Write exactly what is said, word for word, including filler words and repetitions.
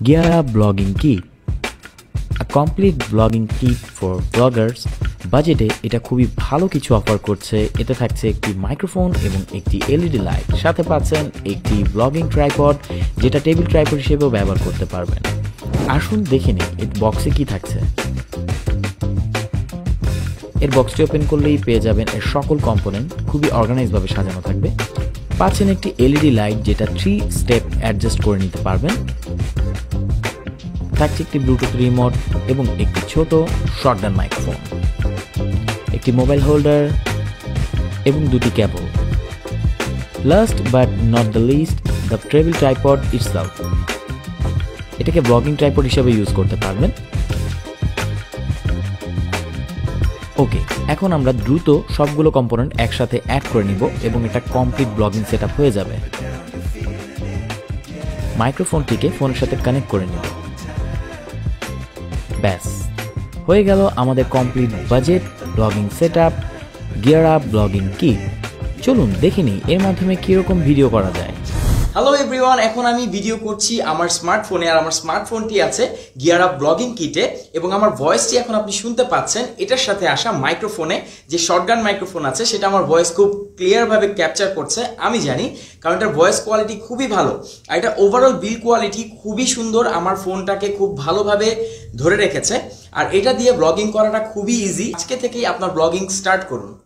GearUP Vlogging Kit, a complete vlogging kit for vloggers. বাজেটে এটা খুবই ভালো কিছু অফার করছে। এতে থাকছে একটি মাইক্রোফোন এবং একটি এলইডি লাইট, সাথে পাচ্ছেন একটি ব্লগিং ট্রাইপড যেটা টেবিল ট্রাইপড হিসেবেও ব্যবহার করতে পারবেন। আসুন দেখে নিই এর বক্সে কি থাকছে। এর বক্সটি ওপেন করলেই পেয়ে যাবেন এর সকল কম্পোনেন্ট, খুবই অর্গানাইজভাবে সাজানো থাকবে। পাচ্ছেন একটি এলইডি লাইট যেটা থ্রি স্টেপ অ্যাডজাস্ট করে নিতে পারবেন। থাকছে একটি ব্লুটুথ রিমোট এবং একটি ছোট শর্টগান মাইক্রোফোন, একটি মোবাইল হোল্ডার এবং দুটি cable. Last but not the least, the travel tripod itself. এটাকে ব্লগিং ট্রাইপড হিসেবে ইউজ করতে পারবেন। ওকে, এখন আমরা দ্রুত সবগুলো কম্পোনেন্ট একসাথে অ্যাড করে নিব এবং এটা কমপ্লিট ব্লগিং সেটআপ হয়ে যাবে। মাইক্রোফোনটিকে ফোনের সাথে কানেক্ট করে নিব। ব্যাস হয়ে গেল আমাদের কমপ্লিট বাজেট ব্লগিং সেটআপ GearUP ব্লগিং কিট। চলুন দেখে নিই এর মাধ্যমে কিরকম ভিডিও করা যায়। হ্যালো এভরিওয়ান, এখন আমি ভিডিও করছি আমার স্মার্টফোনে, আর আমার স্মার্টফোনটি আছে GearUP ব্লগিং কিটে এবং আমার ভয়েসটি এখন আপনি শুনতে পাচ্ছেন এটার সাথে আসা মাইক্রোফোনে। যে শর্টগান মাইক্রোফোন আছে সেটা আমার ভয়েস খুব ক্লিয়ারভাবে ক্যাপচার করছে, আমি জানি, কারণ এটার ভয়েস কোয়ালিটি খুবই ভালো আর এটা ওভারঅল বিল কোয়ালিটি খুবই সুন্দর। আমার ফোনটাকে খুব ভালোভাবে ধরে রেখেছে আর এটা দিয়ে ব্লগিং করাটা খুবই ইজি। আজকে থেকেই আপনার ব্লগিং স্টার্ট করুন।